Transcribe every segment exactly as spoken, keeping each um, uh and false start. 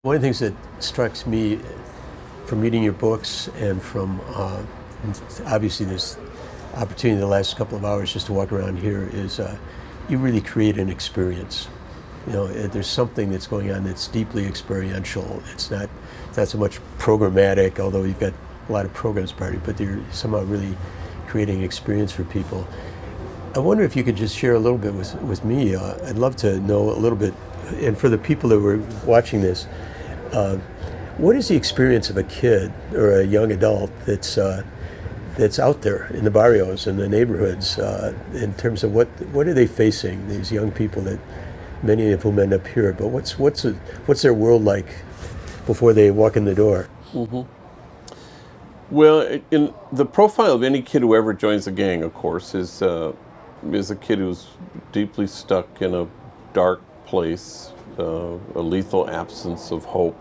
One of the things that strikes me from reading your books and from uh, obviously this opportunity the last couple of hours just to walk around here is uh, you really create an experience. You know, there's something that's going on that's deeply experiential. It's not, it's not so much programmatic, although you've got a lot of programs part of it, but you're somehow really creating an experience for people. I wonder if you could just share a little bit with, with me. Uh, I'd love to know a little bit, and for the people that were watching this, uh, what is the experience of a kid or a young adult that's uh, that's out there in the barrios and the neighborhoods uh, in terms of what what are they facing? These young people that many of whom end up here, but what's what's a, what's their world like before they walk in the door? Mm-hmm. Well, in the profile of any kid who ever joins a gang, of course, is uh, is a kid who's deeply stuck in a dark place, uh, a lethal absence of hope.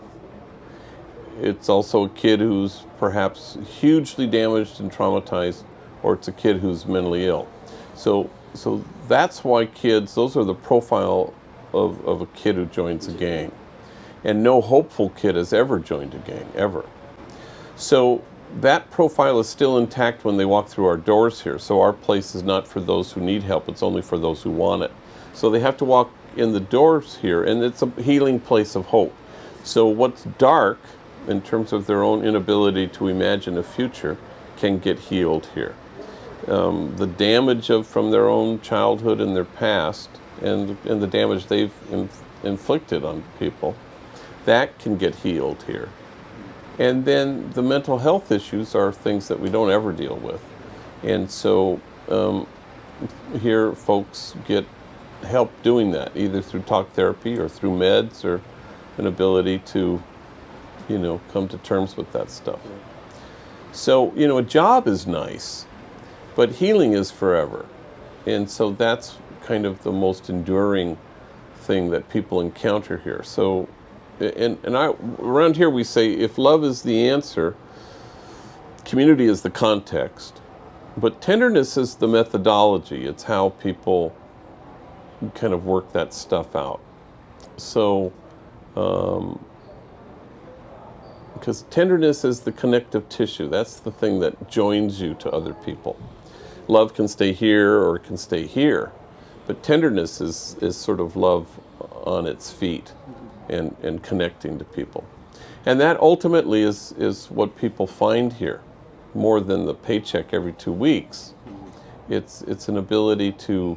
It's also a kid who's perhaps hugely damaged and traumatized, or it's a kid who's mentally ill. So, so that's why kids, those are the profile of, of a kid who joins a gang. And no hopeful kid has ever joined a gang, ever. So that profile is still intact when they walk through our doors here. So our place is not for those who need help, it's only for those who want it. So they have to walk in the doors here, and it's a healing place of hope. So what's dark, in terms of their own inability to imagine a future, can get healed here. Um, the damage of from their own childhood and their past, and, and the damage they've inf inflicted on people, that can get healed here. And then the mental health issues are things that we don't ever deal with. And so um, here folks get help doing that, either through talk therapy or through meds or an ability to, you know, come to terms with that stuff. So, you know, a job is nice, but healing is forever. And so that's kind of the most enduring thing that people encounter here. So, and, and I, around here we say, if love is the answer, community is the context, but tenderness is the methodology. It's how people kind of work that stuff out. So, um, because tenderness is the connective tissue. That's the thing that joins you to other people. Love can stay here or it can stay here, but tenderness is, is sort of love on its feet and, and connecting to people. And that ultimately is, is what people find here, more than the paycheck every two weeks. It's, it's an ability to,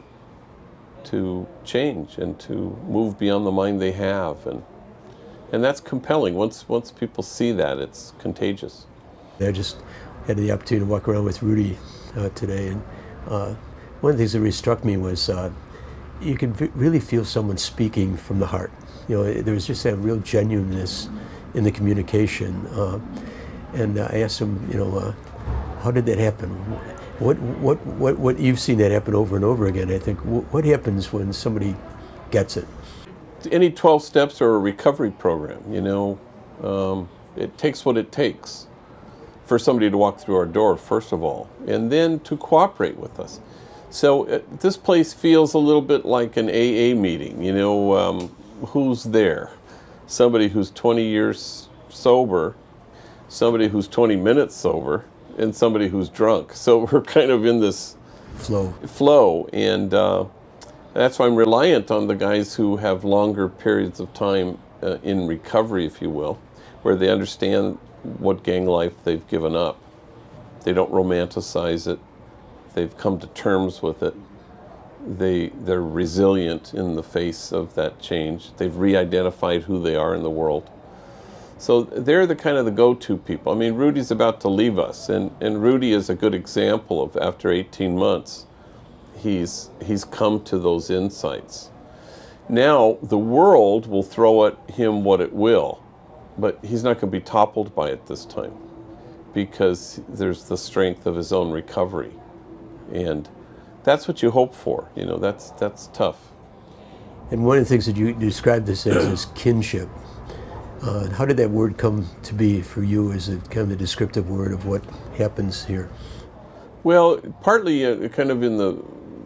to change and to move beyond the mind they have. And, And that's compelling. Once once people see that, it's contagious. I just had the opportunity to walk around with Rudy uh, today, and uh, one of the things that really struck me was uh, you can really feel someone speaking from the heart. You know, there was just that real genuineness in the communication. Uh, and uh, I asked him, you know, uh, how did that happen? What what what what you've seen that happen over and over again? I think what happens when somebody gets it? Any twelve steps are a recovery program, you know. Um, it takes what it takes for somebody to walk through our door, first of all, and then to cooperate with us. So uh, this place feels a little bit like an A A meeting, you know. Um, who's there? Somebody who's twenty years sober, somebody who's twenty minutes sober, and somebody who's drunk. So we're kind of in this flow. Flow, and uh, that's why I'm reliant on the guys who have longer periods of time uh, in recovery, if you will, where they understand what gang life they've given up. They don't romanticize it. They've come to terms with it. They, they're resilient in the face of that change. They've re-identified who they are in the world. So they're the kind of the go-to people. I mean, Rudy's about to leave us, and, and Rudy is a good example of, after eighteen months, He's, he's come to those insights. Now, the world will throw at him what it will, but he's not going to be toppled by it this time, because there's the strength of his own recovery. And that's what you hope for. You know, that's, that's tough. And one of the things that you described this as is kinship. Uh, how did that word come to be for you as a kind of the descriptive word of what happens here? Well, partly uh, kind of in the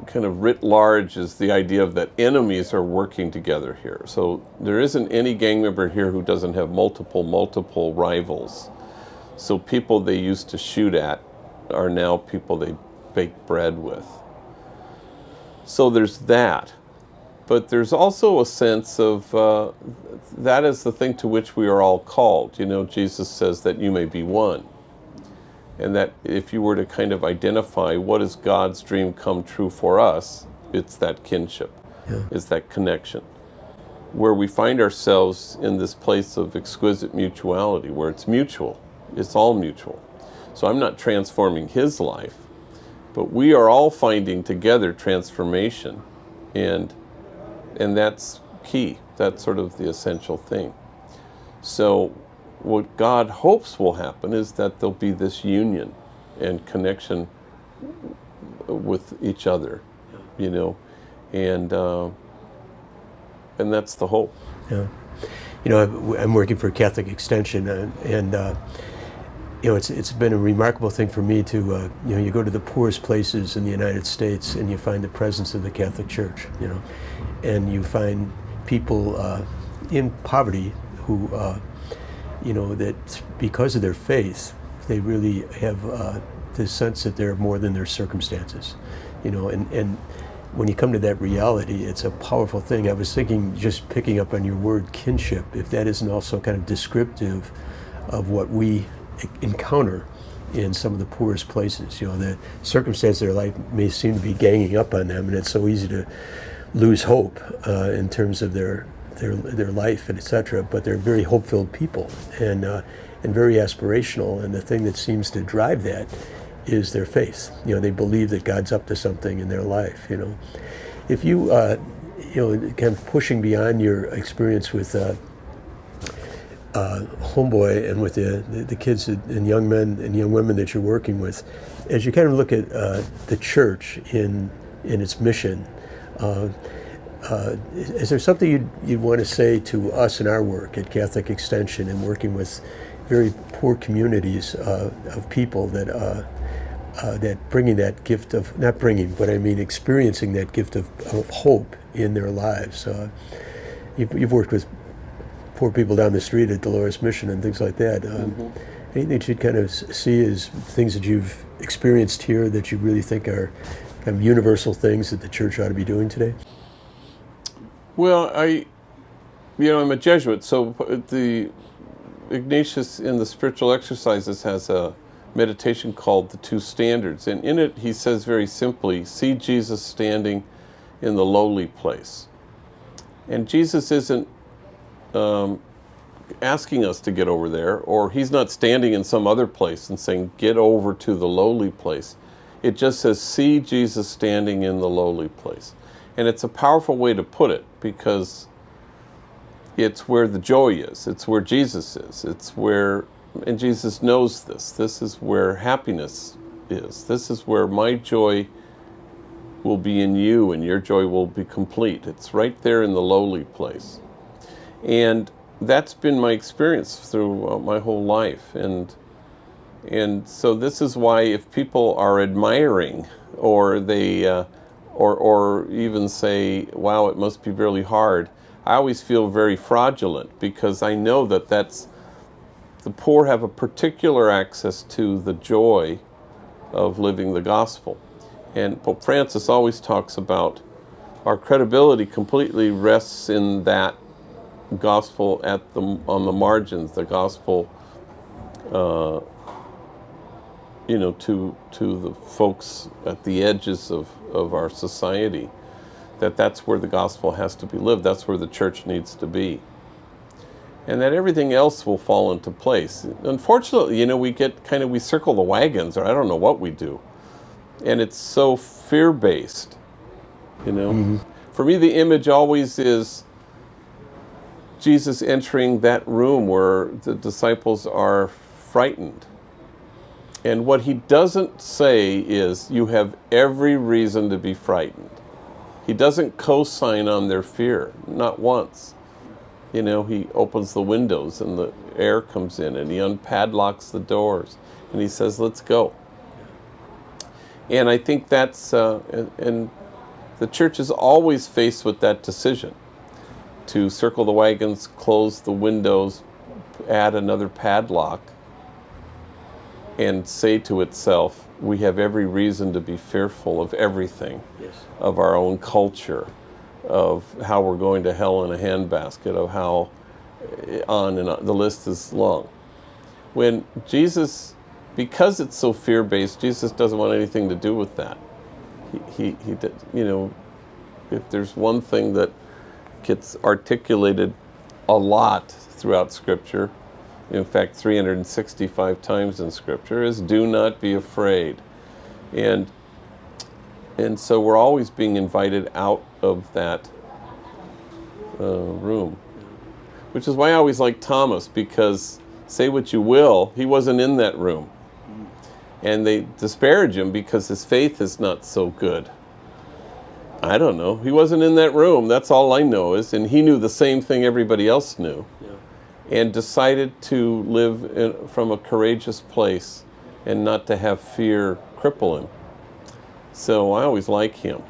kind of writ large is the idea of that enemies are working together here. So there isn't any gang member here who doesn't have multiple, multiple rivals. So people they used to shoot at are now people they bake bread with. So there's that. But there's also a sense of uh, that is the thing to which we are all called. You know, Jesus says that you may be one. And that if you were to kind of identify what is God's dream come true for us, it's that kinship, yeah. It's that connection, where we find ourselves in this place of exquisite mutuality, where it's mutual, it's all mutual. So I'm not transforming his life, but we are all finding together transformation, and and that's key. That's sort of the essential thing. So what God hopes will happen is that there'll be this union and connection with each other, you know, and uh, and that's the hope. Yeah, you know, I'm working for Catholic Extension, and, and uh, you know, it's it's been a remarkable thing for me to, uh, you know, you go to the poorest places in the United States and you find the presence of the Catholic Church, you know, and you find people uh, in poverty who. Uh, you know, that because of their faith, they really have uh, this sense that they're more than their circumstances, you know, and, and when you come to that reality, it's a powerful thing. I was thinking, just picking up on your word kinship, if that isn't also kind of descriptive of what we encounter in some of the poorest places. You know, the circumstances of their life may seem to be ganging up on them, and it's so easy to lose hope uh, in terms of their their their life and et cetera. But they're very hope-filled people and uh, and very aspirational. And the thing that seems to drive that is their faith. You know, they believe that God's up to something in their life. You know, if you uh, you know, kind of pushing beyond your experience with uh, uh, Homeboy and with the, the the kids and young men and young women that you're working with, as you kind of look at uh, the church in in its mission. Uh, Uh, is there something you'd, you'd want to say to us in our work at Catholic Extension and working with very poor communities uh, of people that uh, uh, that bringing that gift of, not bringing, but I mean experiencing that gift of, of hope in their lives? Uh, you've, you've worked with poor people down the street at Dolores Mission and things like that. Um, mm-hmm. Anything that you'd kind of see as things that you've experienced here that you really think are kind of universal things that the church ought to be doing today? Well, I, you know, I'm a Jesuit, so the Ignatius in the Spiritual Exercises has a meditation called The Two Standards, and in it he says very simply, see Jesus standing in the lowly place. And Jesus isn't um, asking us to get over there, or he's not standing in some other place and saying, get over to the lowly place. It just says, see Jesus standing in the lowly place. And it's a powerful way to put it, because it's where the joy is. It's where Jesus is. It's where, and Jesus knows this. This is where happiness is. This is where my joy will be in you and your joy will be complete. It's right there in the lowly place. And that's been my experience through uh, my whole life. And, and so this is why if people are admiring or they... Uh, Or, or even say, wow, it must be really hard, I always feel very fraudulent, because I know that that's, the poor have a particular access to the joy of living the gospel. And Pope Francis always talks about our credibility completely rests in that gospel at the, on the margins, the gospel uh, you know, to to the folks at the edges of, of our society, that that's where the gospel has to be lived, that's where the church needs to be. And that everything else will fall into place. Unfortunately, you know, we get kind of, we circle the wagons, or I don't know what we do. And it's so fear-based, you know. Mm-hmm. For me, the image always is Jesus entering that room where the disciples are frightened. And what he doesn't say is, you have every reason to be frightened. He doesn't co-sign on their fear, not once. You know, he opens the windows and the air comes in, and he unpadlocks the doors, and he says, let's go. And I think that's, uh, and, and the church is always faced with that decision to circle the wagons, close the windows, add another padlock, and say to itself, we have every reason to be fearful of everything, Yes. of our own culture, of how we're going to hell in a handbasket, of how on and on. The list is long. When Jesus, because it's so fear-based, Jesus doesn't want anything to do with that. He, he, he did, you know, if there's one thing that gets articulated a lot throughout Scripture, in fact, three hundred sixty-five times in Scripture, is do not be afraid. And and so we're always being invited out of that uh, room. Which is why I always like Thomas, because say what you will, he wasn't in that room. And they disparage him because his faith is not so good. I don't know. He wasn't in that room. That's all I know is, and he knew the same thing everybody else knew. Yeah. And decided to live in, from a courageous place and not to have fear cripple him. So I always like him.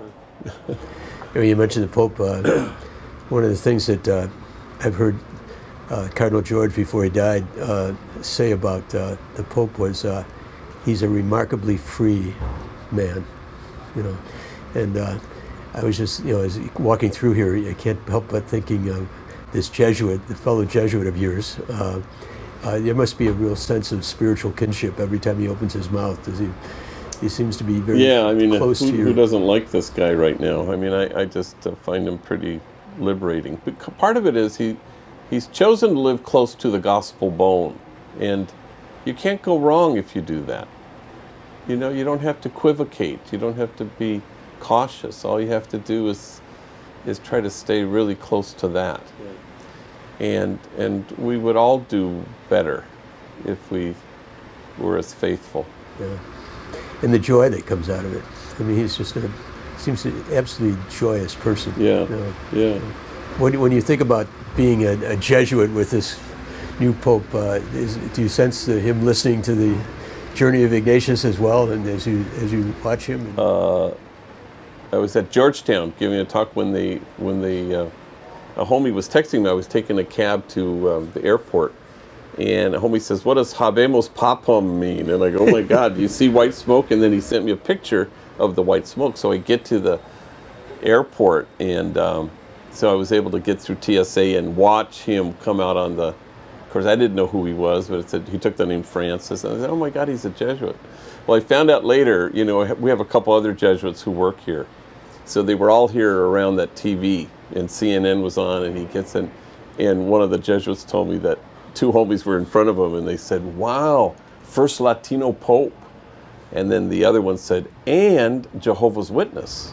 You mentioned the Pope. Uh, one of the things that uh, I've heard uh, Cardinal George, before he died, uh, say about uh, the Pope was uh, he's a remarkably free man, you know. And uh, I was just, you know, as walking through here, I can't help but thinking of this Jesuit, the fellow Jesuit of yours. Uh, uh, there must be a real sense of spiritual kinship every time he opens his mouth. Does he? He seems to be very yeah, I mean, close who, to your... who doesn't like this guy right now? I mean, I, I just uh, find him pretty liberating. But part of it is he he's chosen to live close to the gospel bone, and you can't go wrong if you do that. You know, you don't have to equivocate. You don't have to be cautious. All you have to do is is try to stay really close to that. Yeah. And and we would all do better if we were as faithful. Yeah. And the joy that comes out of it. I mean, he's just a seems to be an absolutely joyous person. Yeah. You know? Yeah. When when you think about being a, a Jesuit with this new Pope, uh, is, do you sense uh, him listening to the journey of Ignatius as well, and as you as you watch him? And... Uh, I was at Georgetown giving a talk when the when the uh, a homie was texting me. I was taking a cab to um, the airport, and a homie says, "What does Habemos Papam mean?" And I go, "Oh my God, do you see white smoke?" And then he sent me a picture of the white smoke. So I get to the airport, and um, so I was able to get through T S A and watch him come out on the. Of course, I didn't know who he was, but it said he took the name Francis. And I said, "Oh my God, he's a Jesuit." Well, I found out later, you know, we have a couple other Jesuits who work here. So they were all here around that T V, and C N N was on, and he gets in, and one of the Jesuits told me that two homies were in front of him, and they said, "Wow, first Latino Pope." And then the other one said, "And Jehovah's Witness."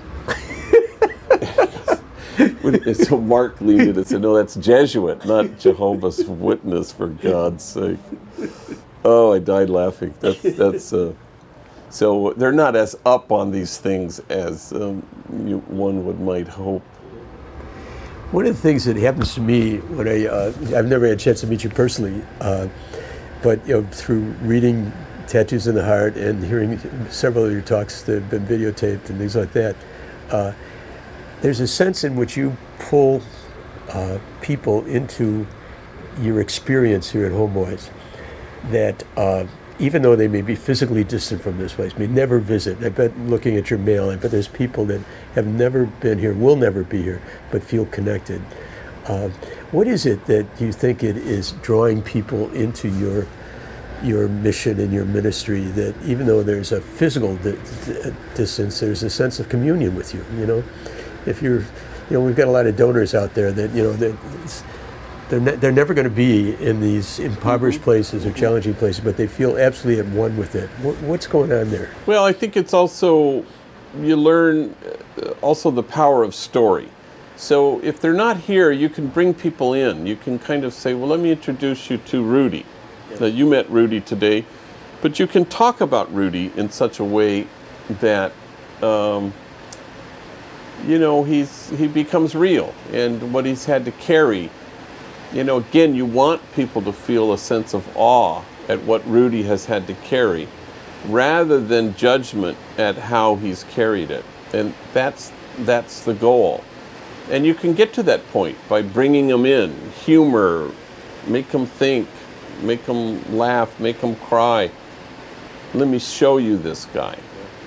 So Mark leaned in and said, "No, that's Jesuit, not Jehovah's Witness, for God's sake." Oh, I died laughing. That's, that's uh, so they're not as up on these things as um, you, one would might hope. One of the things that happens to me when I, uh, I've never had a chance to meet you personally, uh, but you know, through reading Tattoos in the Heart and hearing several of your talks that have been videotaped and things like that, uh, there's a sense in which you pull uh, people into your experience here at Homeboys that uh, even though they may be physically distant from this place, may never visit. I bet, looking at your mail, I bet there's people that have never been here, will never be here, but feel connected. Uh, what is it that you think it is drawing people into your your mission and your ministry, that even though there's a physical di di distance, there's a sense of communion with you, you know? If you're, you know, we've got a lot of donors out there that, you know, that they're, ne they're never going to be in these impoverished mm-hmm. places or challenging places, but they feel absolutely at one with it. What, what's going on there? Well, I think it's also, you learn also the power of story. So if they're not here, you can bring people in. You can kind of say, well, let me introduce you to Rudy. Yes. Now, you met Rudy today, but you can talk about Rudy in such a way that, um, you know, he's he becomes real, and what he's had to carry. You know, again, you want people to feel a sense of awe at what Rudy has had to carry, rather than judgment at how he's carried it. And that's that's the goal. And you can get to that point by bringing them in, humor, make them think, make them laugh, make them cry. Let me show you this guy.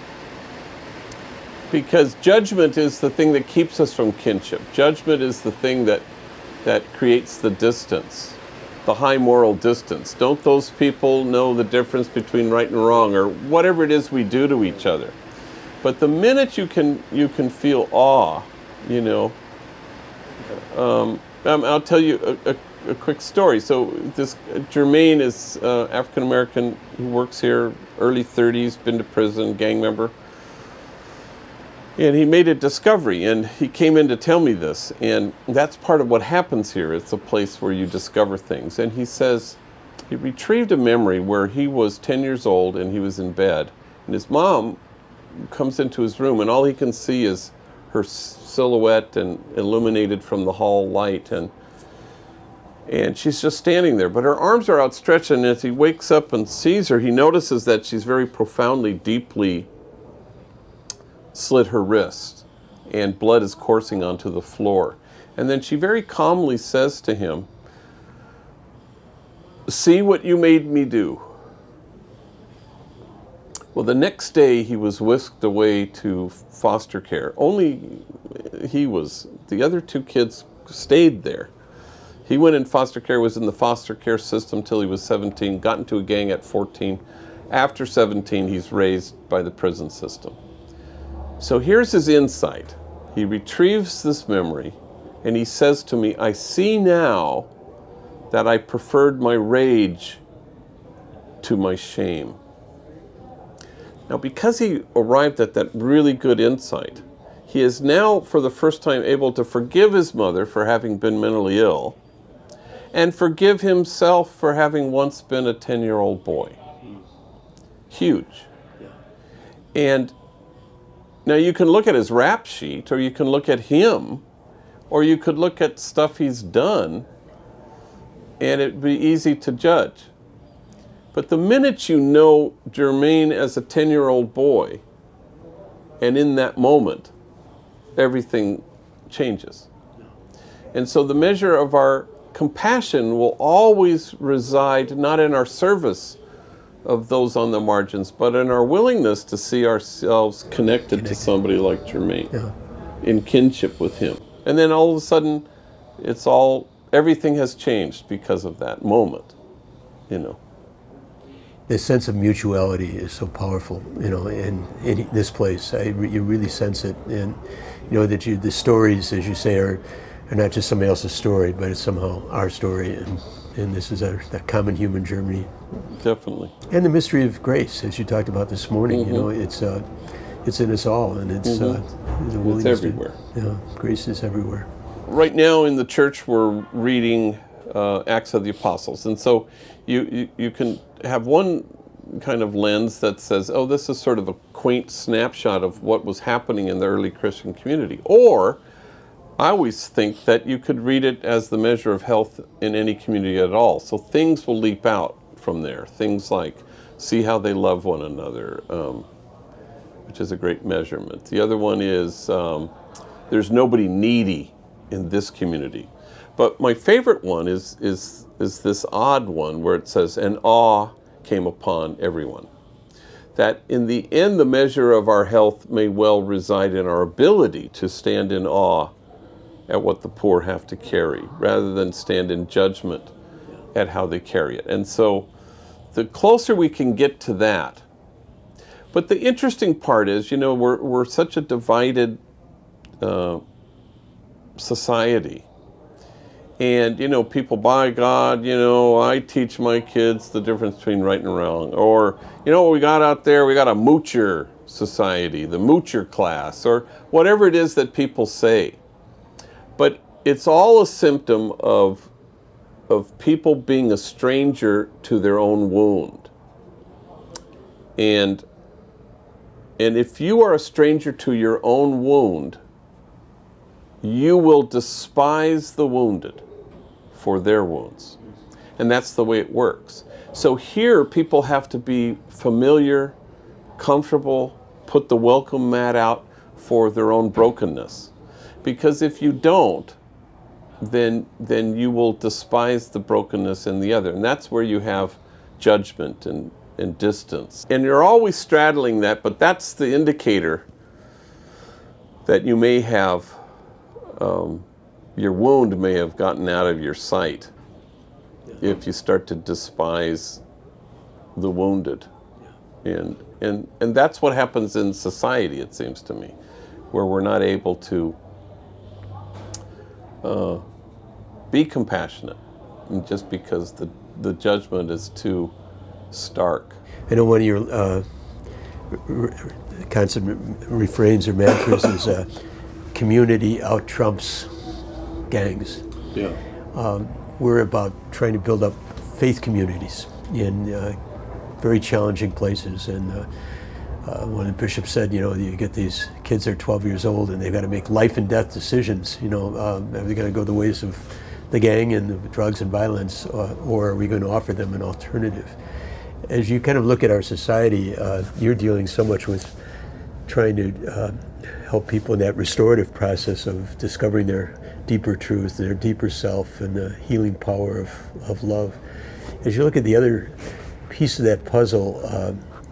Because judgment is the thing that keeps us from kinship. Judgment is the thing that, that creates the distance, the high moral distance. Don't those people know the difference between right and wrong, or whatever it is we do to each other? But the minute you can, you can feel awe, you know, um, I'll tell you a, a, a quick story. So this uh, Jermaine is uh, African-American who works here, early thirties, been to prison, gang member. And he made a discovery, and he came in to tell me this. And that's part of what happens here. It's a place where you discover things. And he says he retrieved a memory where he was ten years old and he was in bed. And his mom comes into his room, and all he can see is her silhouette and illuminated from the hall light. And, and she's just standing there. But her arms are outstretched, and as he wakes up and sees her, he notices that she's very profoundly, deeply slit her wrist, and blood is coursing onto the floor. And then she very calmly says to him, "See what you made me do." Well, the next day he was whisked away to foster care. Only he was. The other two kids stayed there. He went in foster care, was in the foster care system till he was seventeen, got into a gang at fourteen. After seventeen, he's raised by the prison system. So here's his insight. He retrieves this memory, and he says to me, "I see now that I preferred my rage to my shame." Now, because he arrived at that really good insight, he is now, for the first time, able to forgive his mother for having been mentally ill, and forgive himself for having once been a ten-year-old boy. Huge. And now you can look at his rap sheet, or you can look at him, or you could look at stuff he's done, and it'd be easy to judge. But the minute you know Jermaine as a ten-year-old boy, and in that moment, everything changes. And so the measure of our compassion will always reside not in our service of those on the margins, but in our willingness to see ourselves connected, connected. to somebody like Jermaine, yeah. in kinship with him. And then all of a sudden, it's all, everything has changed because of that moment, you know. This sense of mutuality is so powerful, you know, in, in this place. I, you really sense it. And, you know, that you, the stories, as you say, are, are not just somebody else's story, but it's somehow our story. And, and this is a, a common human journey. Definitely. And the mystery of grace, as you talked about this morning, mm-hmm. you know, it's uh, it's in us all, and it's mm-hmm. uh, it's everywhere. To, you know, grace is everywhere. Right now in the church, we're reading uh, Acts of the Apostles, and so you, you you can have one kind of lens that says, oh, this is sort of a quaint snapshot of what was happening in the early Christian community, or I always think that you could read it as the measure of health in any community at all. So things will leap out from there. Things like, see how they love one another, um, which is a great measurement. The other one is, um, there's nobody needy in this community. But my favorite one is, is, is this odd one where it says, and awe came upon everyone. That in the end, the measure of our health may well reside in our ability to stand in awe at what the poor have to carry, rather than stand in judgment at how they carry it. And so the closer we can get to that. But the interesting part is, you know, we're, we're such a divided uh, society. And, you know, people, by God, you know, I teach my kids the difference between right and wrong. Or, you know, what we got out there, we got a moocher society, the moocher class, or whatever it is that people say. But it's all a symptom of, of people being a stranger to their own wound. And, and if you are a stranger to your own wound, you will despise the wounded for their wounds. And that's the way it works. So here, people have to be familiar, comfortable, put the welcome mat out for their own brokenness. Because if you don't, then then you will despise the brokenness in the other. And that's where you have judgment and, and distance. And you're always straddling that, but that's the indicator that you may have, um, your wound may have gotten out of your sight if you start to despise the wounded. And, and, and that's what happens in society, it seems to me, where we're not able to uh, be compassionate, just because the, the judgment is too stark. I know one of your uh, re constant refrains or mantras is uh, community out trumps gangs. Yeah. Um, we're about trying to build up faith communities in uh, very challenging places. And uh, uh, one of the bishops said, you know, you get these kids that are twelve years old and they've got to make life and death decisions. You know, um, are they going to go the ways of the gang and the drugs and violence, uh, or are we going to offer them an alternative? As you kind of look at our society, uh, you're dealing so much with trying to uh, help people in that restorative process of discovering their deeper truth, their deeper self, and the healing power of, of love. As you look at the other piece of that puzzle, uh,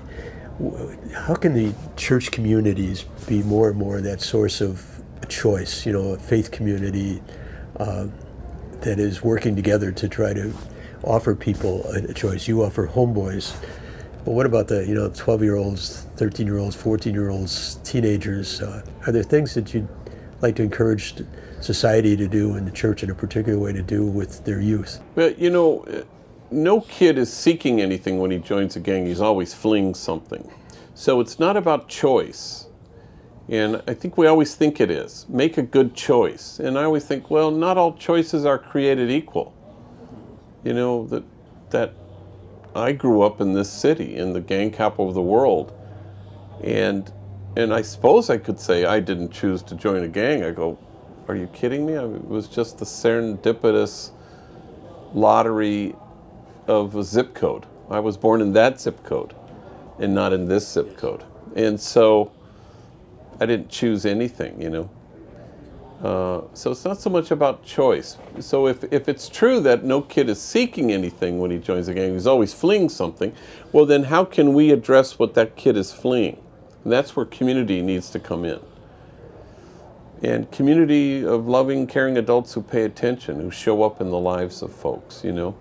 how can the church communities be more and more that source of a choice, you know, a faith community uh, that is working together to try to offer people a, a choice? You offer homeboys, but what about the, you know, twelve-year-olds, thirteen-year-olds, fourteen-year-olds, teenagers? Uh, are there things that you'd like to encourage society to do, and the church in a particular way to do with their youth? Well, you know, no kid is seeking anything when he joins a gang. He's always fleeing something. So it's not about choice. And I think we always think it is. Make a good choice. And I always think, well, not all choices are created equal. You know, that that I grew up in this city, in the gang capital of the world. And and I suppose I could say I didn't choose to join a gang. I go, are you kidding me? I mean, it was just the serendipitous lottery of a zip code. I was born in that zip code and not in this zip code. And so I didn't choose anything, you know. Uh, so it's not so much about choice. So if, if it's true that no kid is seeking anything when he joins a gang, he's always fleeing something, well then how can we address what that kid is fleeing? And that's where community needs to come in. And community of loving, caring adults who pay attention, who show up in the lives of folks, you know.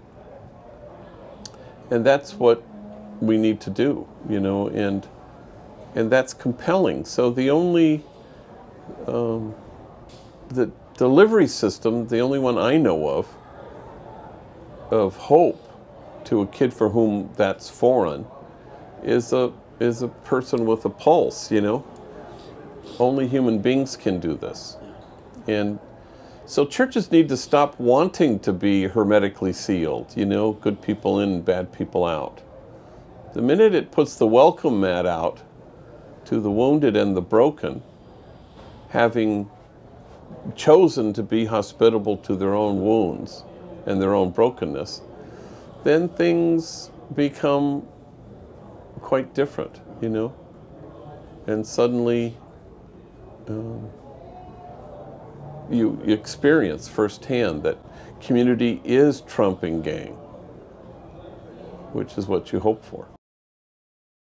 And that's what we need to do, you know, and and that's compelling. So the only, um, the delivery system, the only one I know of, of hope to a kid for whom that's foreign, is a is a person with a pulse, you know. Only human beings can do this. And so churches need to stop wanting to be hermetically sealed, you know, good people in, bad people out. The minute it puts the welcome mat out to the wounded and the broken, having chosen to be hospitable to their own wounds and their own brokenness, then things become quite different, you know. And suddenly um, you, you experience firsthand that community is trumping gang, which is what you hope for.